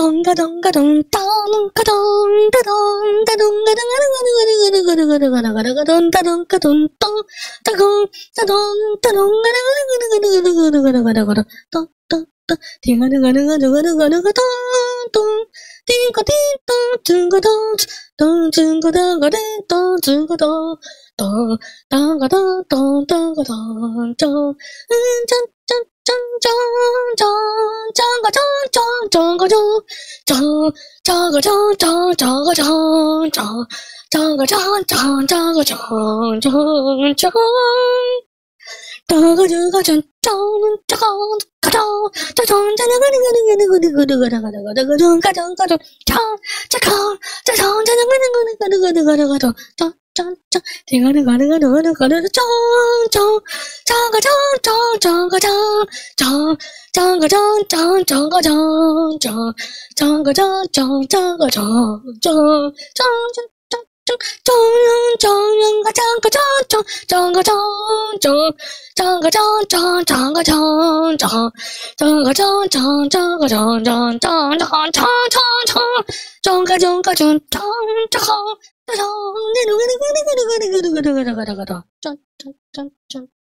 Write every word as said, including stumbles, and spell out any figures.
咚咚咚咚咚咚咚咚咚咚咚咚咚叮个叮个叮个叮个叮个叮个咚咚，叮个叮咚，叮个咚，咚叮个叮个叮咚，叮个咚咚，当个咚咚当个咚咚，嗯锵锵锵锵锵锵个锵锵锵个锵锵锵个锵锵锵个锵锵锵个锵锵锵个锵锵锵。哒个这个锵锵锵锵锵锵锵锵锵那个那个那个那个那个那个那个那个那个锵锵锵锵锵锵锵锵锵锵锵那个那个那个那个那个那个锵锵锵锵，这个那个那个那个那个那个锵锵锵个锵锵锵个锵锵锵个锵锵锵个锵锵锵个锵锵锵个锵锵锵锵锵。锵锵锵锵个锵个锵锵锵个锵锵锵个锵锵锵个锵锵锵个锵锵锵个锵锵锵锵锵锵锵锵个锵个锵锵锵锵锵那个那个那个那个那个那个那个那个锵锵锵锵锵。